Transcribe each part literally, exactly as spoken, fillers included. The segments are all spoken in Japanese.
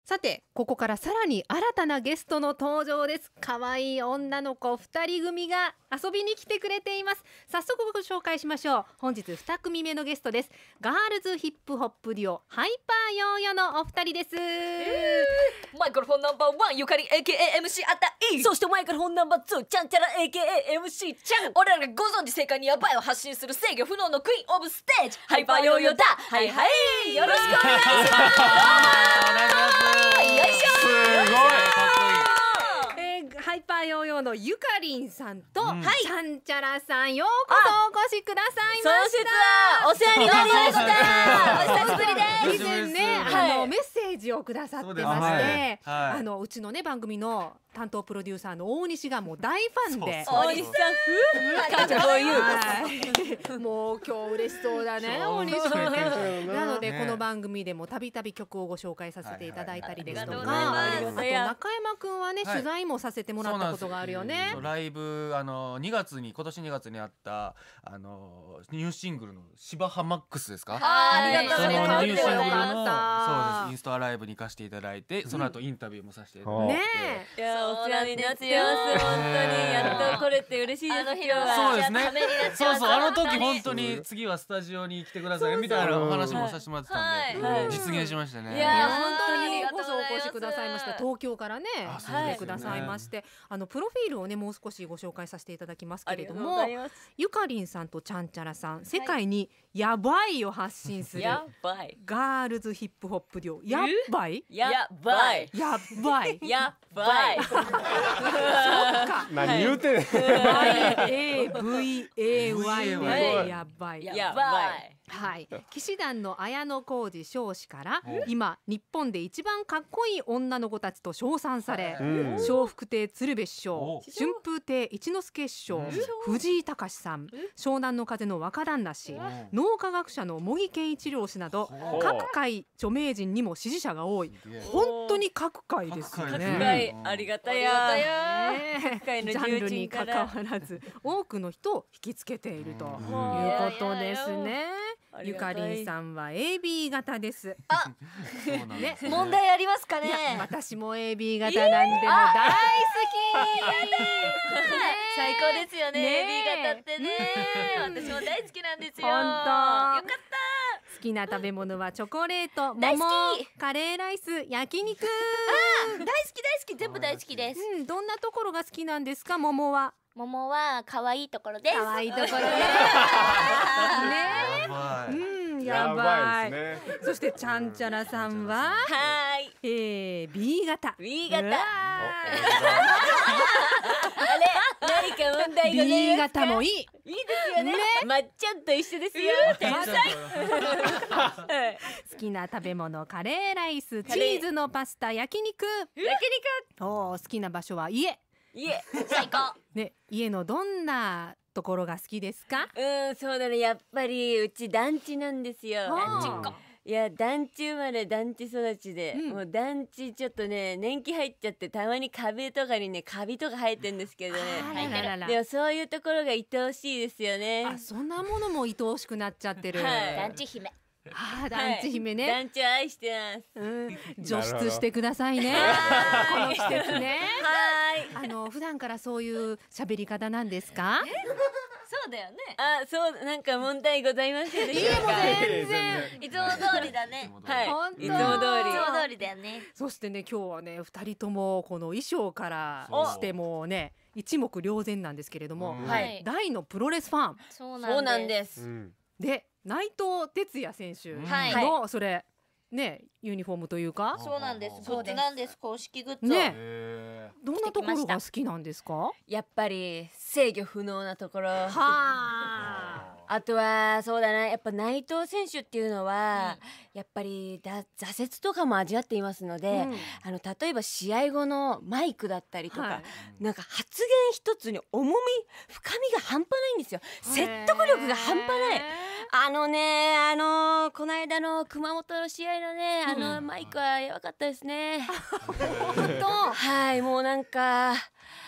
さてここからさらに新たなゲストの登場です。可愛い女の子ふたり組が遊びに来てくれています。早速ご紹介しましょう。本日に組目のゲストです。ガールズヒップホップデュオハイパーヨーヨのお二人です、えー、マイクロフォンナンバーワンゆかり エーケーエーエムシー あたい、そしてマイクロフォンナンバーツーちゃんちゃら エーケーエーエムシー ちゃん。俺らがご存知世界にヤバいを発信する制御不能のクイーンオブステージハイパーヨーヨだ。はいはい、よろしくお願いします。よいしょ。 すごいかっこいい、えー、ハイパーヨーヨーのゆかりんさんと、うん、ちゃんちゃらさん、ようこそお越しくださいました。 お世話になりました。お久しぶりです。 以前ね、あのメッセージをくださってまして、はいはい、あのうちのね番組の担当プロデューサーの大西がもう大ファンで、 大西さんかっこいい。 もう今日嬉しそうだね大西ね。なのでこの番組でもたびたび曲をご紹介させていただいたりですとか、あと中山くんはね取材もさせてもらったことがあるよね。 ライブあのにがつに今年にがつにあったあのニューシングルの芝浜マックスですか。 ありがとうございます。 ニューシングルのそうですインスタライブに行かせていただいて、その後インタビューもさせていただいて、 ねいやお世話になってます。本当にやっと来れて嬉しいです。今日はそうですね。そうそうあの時本当に次はスタジオに来てくださいみたいなお話もさせてもらってたんで実現しましたね。 いや本当にこそお越しくださいました。東京からね来てくださいまして、あのプロフィールをねもう少しご紹介させていただきますけれども、ゆかりんさんとちゃんちゃらさん、世界にやばいを発信するガールズヒップホップデュオやっばいやばいやっばいやばい。 そっか。 何言うてん。 エーブイエーワイ でやばい。 やばい。 はい、騎士団の綾小路彰子から今日本で一番かっこいい女の子たちと称賛され、笑福亭鶴瓶師匠、春風亭一之輔師匠、藤井隆さん、湘南の風の若旦那氏、脳科学者の茂木健一郎氏など各界著名人にも支持者が多い。本当に各界ですよね。 各界ありがたや。 各界のジャンルに関わらず多くの人を引きつけているということですね。ゆかりんさんは エービー 型です。 あ、ね、問題ありますかね。 私も エービー 型なんでも大好き。 最高ですよね。エービー 型ってね。私も大好きなんですよ。 本当。 よかった。 好きな食べ物はチョコレート、 大好き、カレーライス、焼肉。 あ、大好き大好き、全部大好きです。 うん、どんなところが好きなんですか、桃は。 桃は可愛いところです。 可愛いところね。ね。うん、やばい。そしてちゃんちゃらさんは。 はい。 ええ、ビー 型。 ビー 型。あれ、何か問題がね。 ビー 型もいい。いいですよね。まっちゃんと一緒ですよ。天才。 好きな食べ物、カレーライス、チーズのパスタ、焼肉。 焼肉。 おお、好きな場所は家。 家、最高。 ね、家のどんなところが好きですか？ うん、そうだね、やっぱりうち団地なんですよ。団地っ子。いや、団地生まれ団地育ちで、うん、もう団地ちょっとね年季入っちゃって、たまに壁とかにねカビとか生えてんですけどね。でもそういうところが愛おしいですよね。 あ、そんなものも愛おしくなっちゃってる。 はい、団地姫。 ああ、団地姫ね。 団地を愛してます。 うん、除湿してくださいね。この季節ね。はい。あの普段からそういう喋り方なんですか？ そうだよね。あ、そう、なんか問題ございませんでしょうか。 全然。 いつも通りだね。はい。いつも通り。いつも通りだよね。 そしてね、今日はね、二人ともこの衣装からしてもね、一目瞭然なんですけれども、大のプロレスファン。 そうなんです。 で、内藤哲也選手のそれね、ユニフォームというか。 そうなんです。グッズなんです。公式グッズ。 ね。どんなところが好きなんですか？ やっぱり制御不能なところ。はあ。あとはそうだな、やっぱ内藤選手っていうのは、うん、やっぱりだ挫折とかも味わっていますので、うん、あの例えば試合後のマイクだったりとか、はい、なんか発言一つに重み深みが半端ないんですよ。説得力が半端ない。あのね、あのー、この間の熊本の試合のね、あのマイクはやばかったですね。本当。はい、もうなんか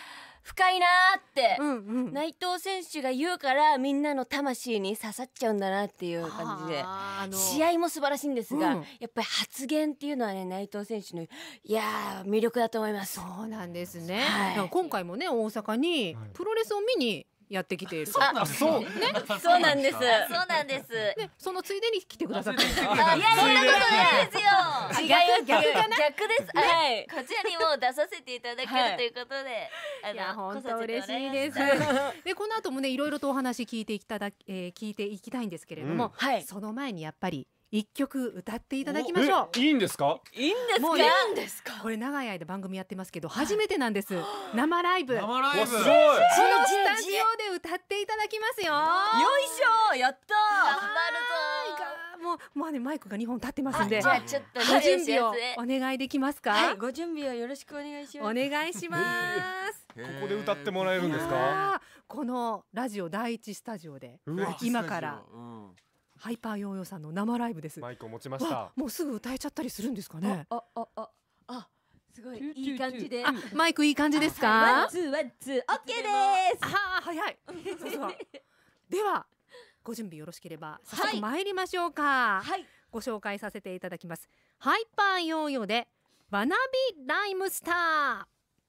深いなーって、 うんうん、 内藤選手が言うからみんなの魂に刺さっちゃうんだなっていう感じで、あの試合も素晴らしいんですが、うん、やっぱり発言っていうのはね内藤選手のいやー魅力だと思います。 そうなんですね、はい、今回もね大阪にプロレスを見にやってきている。 あ、そうね、そうなんです。そうなんです。 で、そのついでに来てくださって。いや、 そんなことないですよ。違いは逆かな。逆です。はい。こちらにも出させていただけるということで、 いや本当嬉しいです。で、この後もねいろいろとお話聞いていただ聞いていきたいんですけれども、その前にやっぱり一曲歌っていただきましょう。 いいんですか？ いいんですか？ もういいんですか？これ長い間番組やってますけど初めてなんです。生ライブ。 生ライブ。すごい。 このスタジオで歌っていただきますよ。よいしょ、やったー。頑張るぞ。もうもうねマイクがにほん立ってますんで、 じゃあちょっとご準備をお願いできますか？ はい、ご準備をよろしくお願いします。 お願いします。 ここで歌ってもらえるんですか？ このラジオ第一スタジオで今からハイパーヨーヨーさんの生ライブです。 マイクを持ちました。 もうすぐ歌えちゃったりするんですかね。 ああああ、すごいいい感じで。 マイクいい感じですか？ ワンツーワンツー、オッケーです。 ああ早い。ではご準備よろしければ早速参りましょうか。はい。ご紹介させていただきます。ハイパーヨーヨーでわなびライムスター。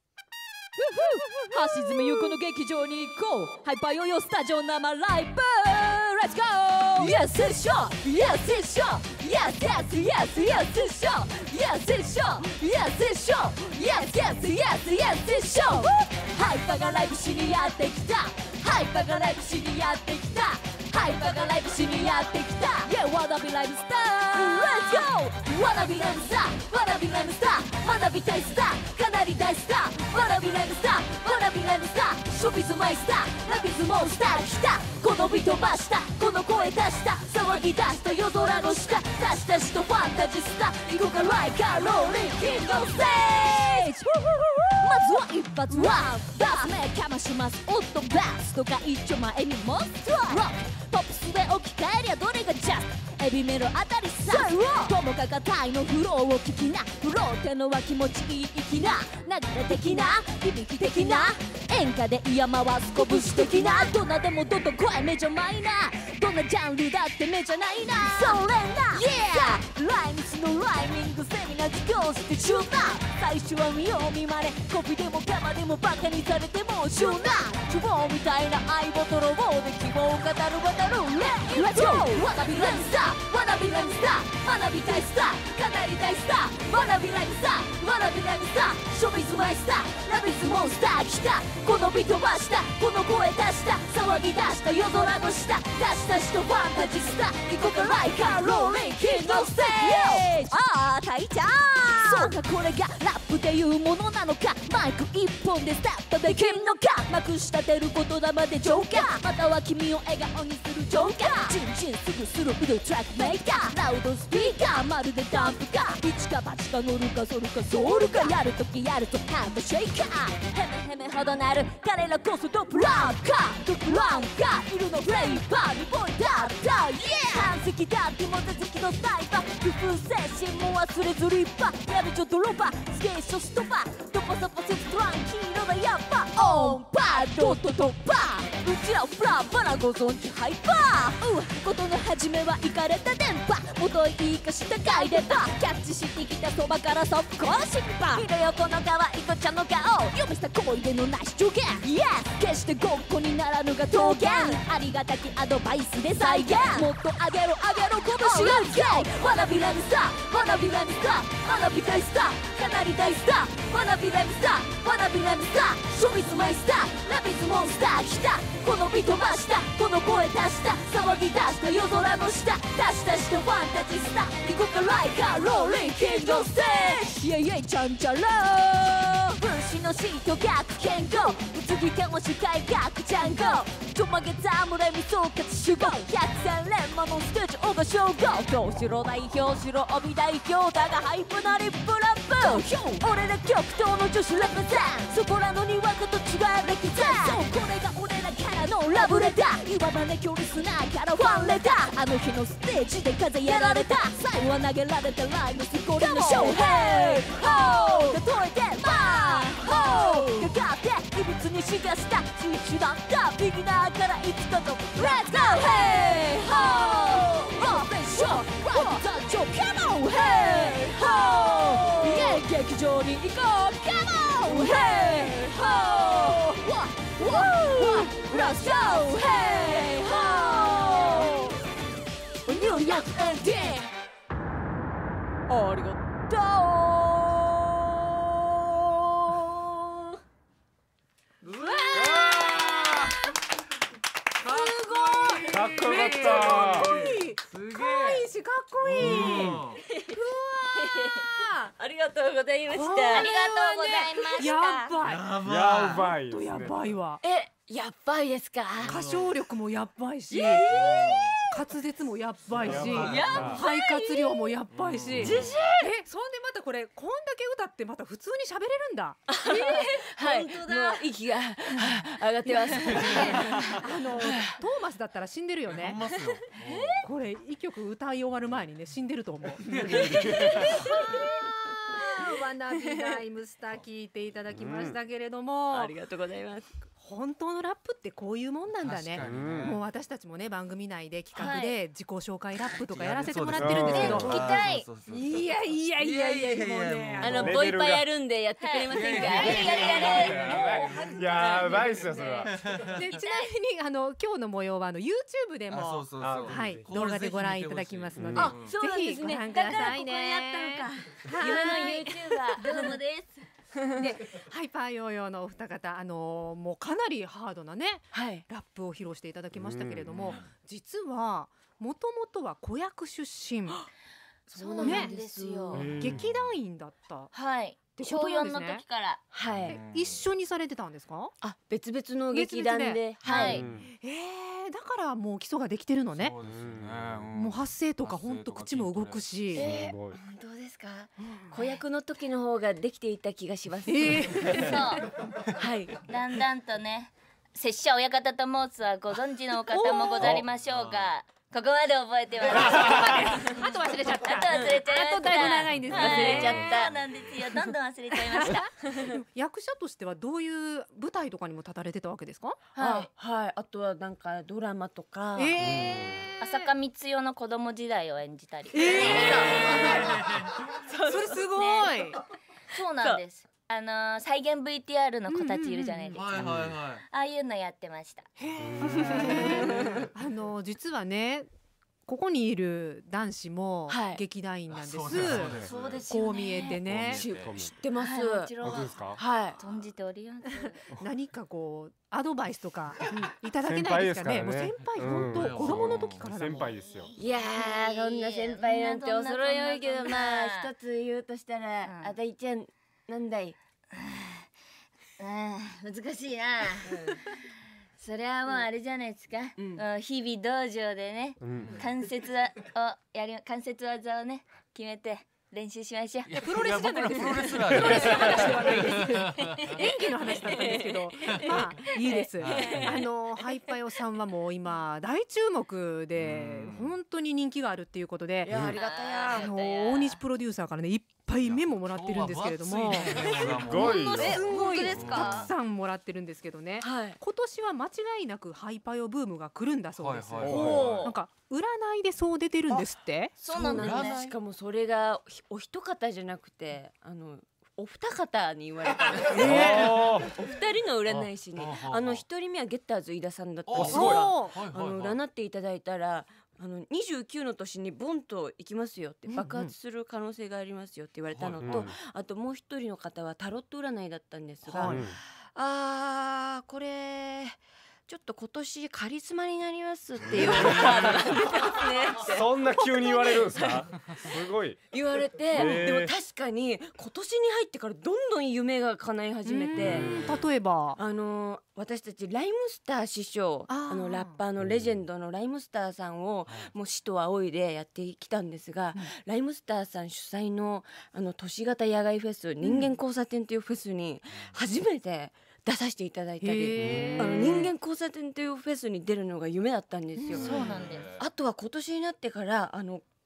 橋爪ゆう子の劇場に行こう。ハイパーヨーヨースタジオ生ライブ。Let's go! Yes, it's sure! Yes, it's sure! Yes, yes, yes, yes, it's sure! Yes, it's sure! Yes, it's sure! Yes, yes, yes, yes, it's sure! ハイパーがライブしにやってきた。ハイパーがライブしにやってきた。ハイパーがライブしにやってきた。Yeah, wanna beライブスター Let's go! Wanna be ライブスター Wanna be ライブスター学びたいスターかなり大スター Wanna be ライブスター Wanna be ライブスターショビズマイスターラビズモンスター来たこのビ飛ばしたこの声出した騒ぎ出した夜空の下出したしとファンタジスタ行こうかライカーローリンキングオブステージまずは一発ワンダース目かましますオットバスとか一丁前にもストラックポップスで置き換えりゃどれがジャスエビメロあたりさ友か硬いのフローを聞きなフローってのは気持ちいい粋な流れ的な響き的な演歌で嫌回す拳的などんなでもどんどん声メジャーマイナーどんなジャンルだってメジャーないなそれな Yeah ライムスのライミングセミナー授業してシューナ最初は見よう見まねコピでもガマでもバカにされてもシューナ希望みたいな相棒とロボで希望を語る渡る Let's go! Wanna be ライムスター Wanna be ライムスター学びたいスターかなり大スター Wanna be ライムスター Wanna be ライムスターショビズマイスターラビズモンスター来たこのビ飛ばしたこの声出した騒ぎ出した夜空の下出した人ファンタジスタ行こうかライカーローリンキングオブステージああタイちゃんそうかこれがラップでいうものなのかマイク一本でスタートできんのかまくし立てる言霊でジョーカーまたは君を笑顔にするジョーカーチンチンすぐするフルトラックメーカーラウドスピーカーまるでダンプか一か八か乗るかソルかソウルかやるときやるとハンドシェイカーヘメヘメほどなる彼らこそドップランカードップランカーいるのフレーバーにボイだった Yeah 岩石だってもたつきのサイバー工夫精神も忘れずリッパやるちょドロバスケーショストパドパサパセストラン黄色だやっぱオンパードットドッパーうちらフラバラご存知ハイパーうことの始めはイカれた電波元いいかしたかいでばキャッチしてきたそばから速攻審判見ろよこの可愛い子ちゃんの顔呼びした恋でのなし助言 Yes 決してごっこにならぬが桃源ありがたきアドバイスで再現もっとあげろあげろ拳をつけ Wanna be ライムスター Wanna be ライムスター学びたいスターかなり大スター Wanna be ライムスター Wanna be ライムスターショビズマイスターラビズモンスター来たこのビ飛ばしたこの声出した騒ぎ出した夜空の下出した人ファンタジスタ行こうかライカーローリンキングオブステージイェイイェイちゃんちゃら分子のシート逆健康うつぎかも視界逆ジャンゴちょまげたむれみ総括集合百戦錬磨のステージオガ称号ど白代表白帯代表だがハイプなリップラップ俺ら極東の女子レプゼンそこらのにわかと違う歴然そうこれが俺らからのラブレターいわばね距離スナーからファンレターあの日のステージで風やられた最後は投げられたライムスコリのショーヘイホー例えてマーホーかかって異物にに進化した新種だったビギナーからいつかと Let's go! Hey ho! Professional Right touch Come on! Hey ho! Yeah 劇場に行こう Come on! Hey ho! Woo! Let's go! Hey ho! New York エンディングありがとううわーかっこよかっめっちゃかっこた。 いい。 すげえ可愛いしかっこいい。うわありがとうございましー。 た。 ありがとうございました。 やばい。 やばいやばいですね。 とやばいわ。 え、やっばいですか。 歌唱力もやっばいし、滑舌もやっばいし、 やばい肺活量もやっばいし。え、 自信。 そんでまたこれこんだけ歌ってまた普通に喋れるんだ。 はい。 本当だもう息が上がってます。 あのトーマスだったら死んでるよほんね。 ますよこれ一曲歌い終わる前にね死んでると思う。わなびライムスター聞いていただきましたけれども、 ありがとうございます。 本当のラップってこういうもんなんだね確か。にうんもう私たちもね番組内で企画はで自己紹介ラップとかやらせてもらってるんですけど、 聞きたいそうそうそういやいやいやいやいやいやいやもうねあのレベルがボイパやるんでやってくれませんか。 いやいやいやいやいやいややばいっすよそれは。 でちなみにあの今日の模様はあの YouTube であそうもそうそうあはいこれ動画でご覧いただきますので、 うんあ、そうなんですね。 ぜひご覧くだからださいね。 ここでやったのか。 夢の YouTuber どうもです。 でハイパーヨーヨーのお二方あのーもうかなりハードなねはい。 ラップを披露していただきましたけれども、実はもともとは子役出身、 そうなんですよ。 ね劇団員だった。 はい。 て小四のことなんですね時から。 はい。 一緒にされてたんですか？ あ、別々の劇団別々 で。 ははいい。 えー、だからもう基礎ができてるのね。 そうですよねもう発声とか本当口も動くし。 えすごい。 本当ですか。子役の時の方ができていた気がします。 えー、 そう。 はい。 だんだんとね、拙者親方と申すはご存知のお方もござりましょうが、ここまで覚えてます。 あと忘れちゃった。 あと忘れちゃいました。 あとだいぶ長いんですねは忘れちゃったそうなんですよ。どんどん忘れちゃいました。 役者としてはどういう舞台とかにも立たれてたわけですか？ はあい。、 はい。あとはなんかドラマとか。 え浅香光代の子供時代を演じたり。 ー、えー、それすごい。 そうなんです。あのー再現 ブイティーアール の子たちいるじゃないですか。 はいはいはいああいうのやってました。 あの実はねここにいる男子もはい劇団員なんです。 あそうですそうですそうですよね。 こう見えてねし知ってます。 はい、もちろん本当ですか。 はい。 存じております。 何かこうアドバイスとかいただけないですかね。もう先輩本うん当子供の時からだもん先輩ですよ。 いやー、こんな先輩なんて恐れ多いけど、まあ一つ言うとしたら、 うんあたいちゃんなんだい。 うん、難しいな。それはもうあれじゃないですか。 うんうん日々道場でね、 うん。 関節をやり関節技をね決めて練習しましょう。 いやプロレスじゃないですプロレスラープロレスの話ではないです。演技の話だったんですけど、まあいいです。 はいあのハイパヨさんはもう今大注目でうん本当に人気があるっていうことでい、や、ありがたや。 あの大西プロデューサーからねいっぱいメモもらってるんですけれども、 すごいよ。 えすごい本当ですかたくさんもらってるんですけどね。 はい。 今年は間違いなくハイパヨブームが来るんだそうです。 はいはいおなんか占いでそう出てるんですって。 そうなんですそうね。 しかもそれがお一方じゃなくて、あのお二方に言われたんです。 おーお二人の占い師に、 ああの一人目はゲッターズ飯田さんだったんですおすごいが、 おーあの占っていただいたら。あのにじゅうきゅうの年にボンと行きますよってうんうん爆発する可能性がありますよって言われたのと、 うんあともう一人の方はタロット占いだったんですが、 はいうんあーこれちょっと今年カリスマになりますっていうカードが出てますねそんな急に言われるんですか。すごい。 言われて、 ーでも確かに今年に入ってからどんどん夢が叶い始めて。 うん例えばあのー私たちライムスター師匠あーあのラッパーのレジェンドのライムスターさんをもう師と仰いでやってきたんですが、ライムスターさん主催のあの都市型野外フェス、人間交差点というフェスに初めて出させていただいたり、 へーあの人間交差点というフェスに出るのが夢だったんですよ。 そうなんです。 あとは今年になってからあの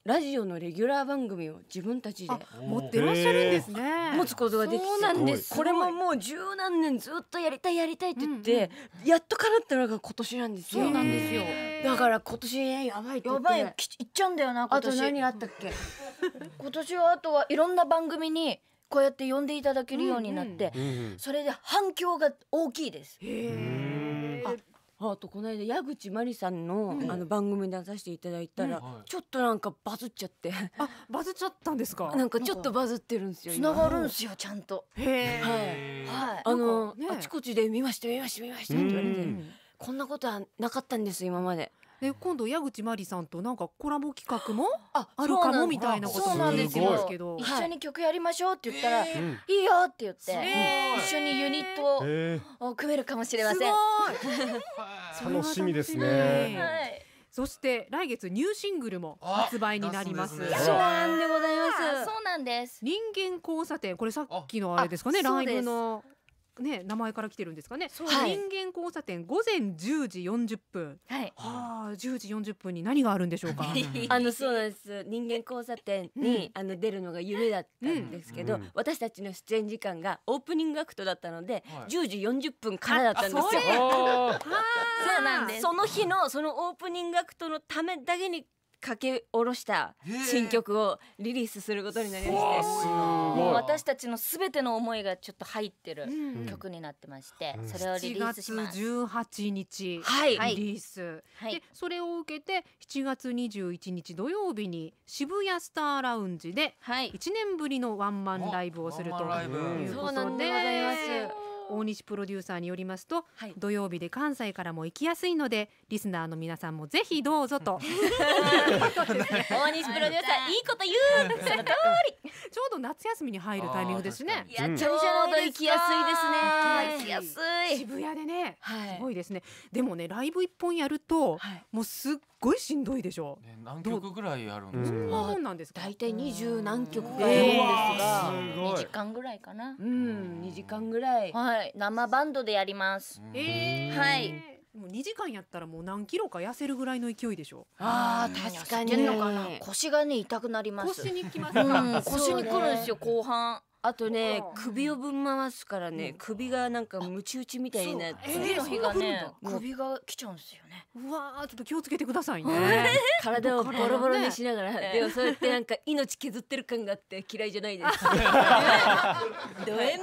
ラジオのレギュラー番組を自分たちで持ってらっしゃるんですね。 持つことができて、 そうなんです。 これももう十何年ずっとやりたいやりたいって言って、やっと叶ったのが今年なんですよ。 そうなんですよ。 だから今年やばいって言って。 やばい、いっちゃうんだよな今あと年。 何あったっけ？ 今年はあとはいろんな番組にこうやって呼んでいただけるようになって、それで反響が大きいです。 へー。 あとこの間矢口真理さんのあの番組に出させていただいたら、ちょっとなんかバズっちゃって、 あ、バズっちゃったんですか。 なんかちょっとバズってるんですよ。 つながるんすよちゃんと。 へー。はい。 あのねあちこちで見ました見ました見ましたって言われて、こんなことはなかったんです今まで。 で今度矢口真理さんとなんかコラボ企画もああるかもみたいなことも聞いてますけど、 一緒に曲やりましょうって言ったら、いいよって言って一緒にユニットを組めるかもしれません。 楽しみですね。 はい。 そして来月ニューシングルも発売になります。 そうなんでございます。 そうなんです。 人間交差点、これさっきのあれですかね、ライブのね名前から来てるんですかね。人間交差点午前じゅうじよんじゅっぷん。 はい。 はあ、じゅうじよんじゅっぷんに何があるんでしょうか。 あのそうなんです。人間交差点にあの出るのが夢だったんですけど、私たちの出演時間がオープニングアクトだったのでじゅうじよんじゅっぷんからだったんですよ。 そうなんです。 その日のそのオープニングアクトのためだけに書き下ろした新曲をリリースすることになりまして、 もう私たちのすべての思いがちょっと入ってる曲になってまして、それをリリースします。 しちがつじゅうはちにちはいリリース、 はい、 でそれを受けてしちがつにじゅういちにち土曜日に渋谷スターラウンジでいちねんぶりのワンマンライブをするというそうことで、 なんでございます。 大西プロデューサーによりますと、 はい、 土曜日で関西からも行きやすいのでリスナーの皆さんもぜひどうぞと。 大西プロデューサーいいこと言う。その通り。 ちょうど夏休みに入るタイミングですね。 いや、ちょうど行きやすいですね。 行きやすい。 渋谷でね、 はい、 すごいですね。でもねライブ一本やると、はい、もうすっごいしんどいでしょう。 ね、何曲ぐらいあるんですか。 そんなもんなんですか。 だいたい二十何曲かあるんですが、 にじかんぐらいかな。 うん、にじかんぐらい。 はい、生バンドでやります。 えー、 はい。 もうにじかんやったらもう何キロか痩せるぐらいの勢いでしょ。 ああ、確かに。 腰がね痛くなります。 腰にきます。 うん、腰にくるんですよ後半。 あとね、首をぶん回すからね、首がなんかムチ打ちみたいになって、 次の日がね、首がきちゃうんですよね。 うわー、ちょっと気をつけてくださいね。 体をボロボロにしながら、でもそうやってなんか命削ってる感があって嫌いじゃないです。ド M？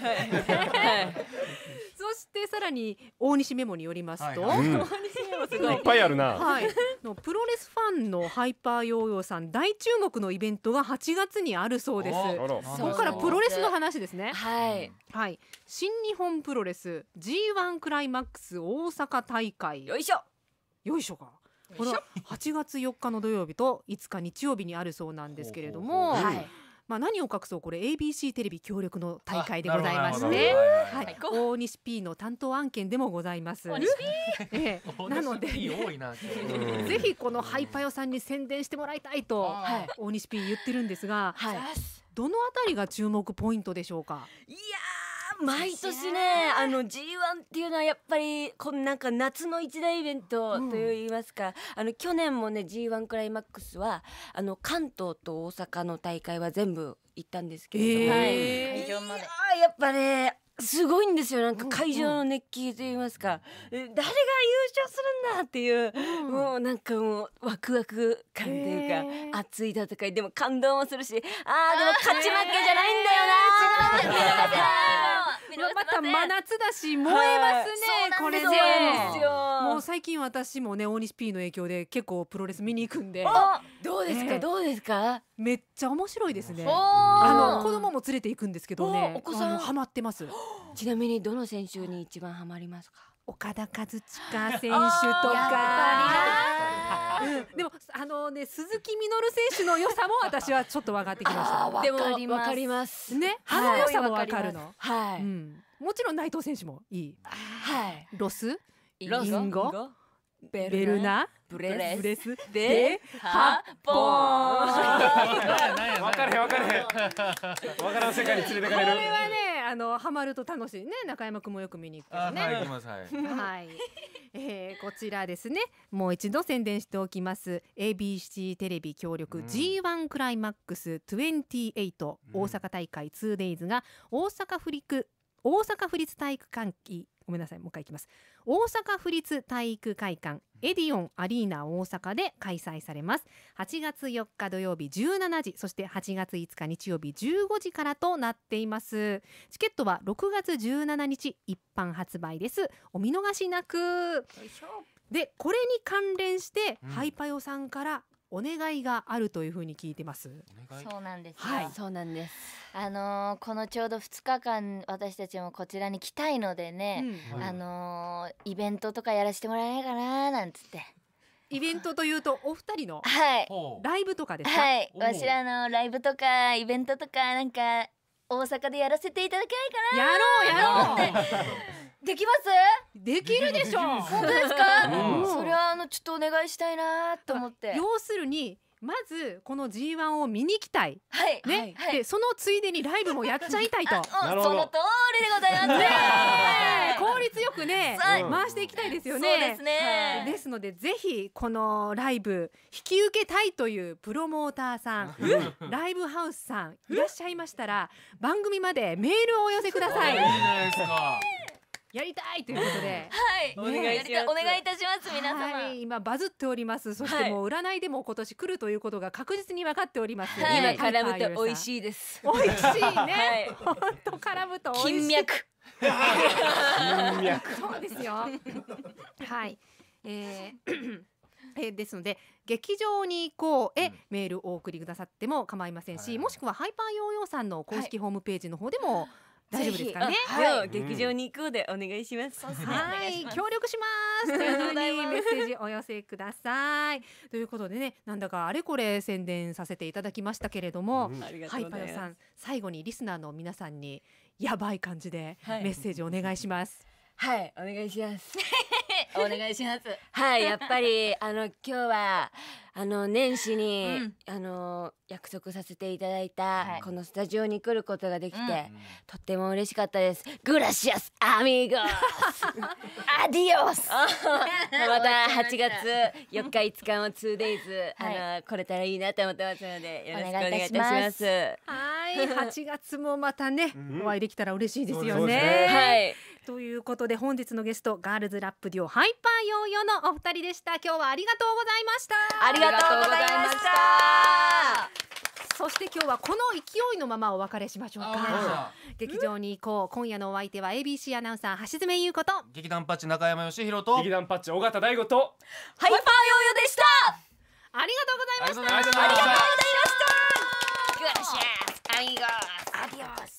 そしてさらに大西メモによりますと、 大西メモすごいいっぱいあるな。 はい。のプロレスファンのハイパーヨーヨーさん大注目のイベントがはちがつにあるそうです。そこからプロレスの話ですね。 はいはい。新日本プロレス ジーワン クライマックス大阪大会。 よいしょ。 よいしょか。これははちがつよっかの土曜日といつか日曜日にあるそうなんですけれども。はい。まあ何を隠そうこれ エービーシー テレビ協力の大会でございまして、はい、大西 P の担当案件でもございます。ええ、なのでぜひこのハイパヨさんに宣伝してもらいたいと大西 P 言ってるんですが、はい、どのあたりが注目ポイントでしょうか。 いや毎年ね、あの ジーワン っていうのはやっぱりこのなんか夏の一大イベントといいますか、うん、あの去年もね ジーワン クライマックスはあの関東と大阪の大会は全部行ったんですけれども、 えー、会場までやっぱねすごいんですよ。なんか会場の熱気といいますか、うんうん、誰が優勝するんだっていう、うん、もうなんかもうワクワク感というか、えー、熱い戦いでも感動もするし、あーでも勝ち負けじゃないんだよなまた真夏だし燃えますね、はい、これね。もう最近私もね大西 P の影響で結構プロレス見に行くんで、 どうですか、えー、どうですか。 めっちゃ面白いですね。あの子供も連れて行くんですけどね、 お子さんハマってます。 ちなみにどの選手に一番ハマりますか。 岡田和親選手とか、うん、でもあのね鈴木みのる選手の良さも私はちょっと分かってきました。 でも分かりますね、あの良さも分かるの。 はい、 うん、もちろん内藤選手もいい。 はい、 ロス、 インゴ、 ベルナ、 ブレス、 ブレスでハッポーン。 分かれへん分かれへん分からん世界に連れてかれる。 これはねあのハマると楽しいね。中山くんもよく見に行くけどね。 はい、行きます。はい。 はい、えー、こちらですね、もう一度宣伝しておきます。 エービーシー テレビ協力、うん、ジーワン クライマックスにじゅうはち、うん、大阪大会 ツーデイズ が大阪府立大阪府立体育館ごめんなさいもう一回いきます大阪府立体育会館エディオンアリーナ大阪で開催されます。はちがつよっか土曜日じゅうしちじ、そしてはちがついつか日曜日じゅうごじからとなっています。チケットはろくがつじゅうしちにち一般発売です。お見逃しなく。でこれに関連して、うん、ハイパヨさんからお願いがあるというふうに聞いてます。 そうなんです、 はい、そうなんです。 あのー、このちょうどふつかかん私たちもこちらに来たいのでね、うん、あのー、イベントとかやらせてもらえないかななんつって。 イベントというとお二人のはいライブとかですか？ はい、わしらのライブとかイベントとかなんか大阪でやらせていただけないかな。 やろうやろうできます？ できるでしょう。 本当ですか？うん、それはあのちょっとお願いしたいなと思って。 要するにまずこの ジーワン を見に行きたい、 はいね、はい、でそのついでにライブもやっちゃいたいとその通りでございますね。 効率よくね、うん、回していきたいですよね。 そうですね。 ですのでぜひこのライブ引き受けたいというプロモーターさんライブハウスさんいらっしゃいましたら番組までメールをお寄せください。いいじゃないですか。やりたいということで、 はい、ね、お願いします。お願いいたします皆様。 はい、今バズっております。そしてもう占いでも今年来るということが確実に分かっております。 はい、今絡むと美味しいです。 美味しいね。本当絡むと美味しい。 金脈。 金脈。 そうですよ。はい。えーえー、ですので劇場に行こうへメールをお送りくださっても構いませんし、もしくはハイパーヨーヨーさんの公式ホームページの方でも、はい、大丈夫ですかね。 はい、劇場に行こうでお願いします。 はい、協力しますというふうにメッセージお寄せください。ということでね、なんだかあれこれ宣伝させていただきましたけれども、うん、ハイパヨさん最後にリスナーの皆さんにやばい感じでメッセージお願いします。 はい、お願いします。 お願いします。 はい、やっぱりあの今日はあの年始に、うん、あの約束させていただいた、はい、このスタジオに来ることができて、うん、とっても嬉しかったです。グラシアスアミゴスアディオスまたはちがつよっかいつかも ツーデイズ、はい、あの来れたらいいなと思ってますのでよろしくお願いいたします。 はい、はちがつもまたね、うん、お会いできたら嬉しいですよね。 はい、 ということで本日のゲストガールズラップデュオハイパーヨーヨーのお二人でした。今日はありがとうございました。 ありがとうございました。 そして今日はこの勢いのままお別れしましょうか。劇場に行こう。今夜のお相手は エービーシー アナウンサー橋爪優子と劇団パッチ中山義弘と劇団パッチ尾形大吾とハイパーヨーヨーでした。 ありがとうございました。 ありがとうございました。グラシアスアミゴスアディオス。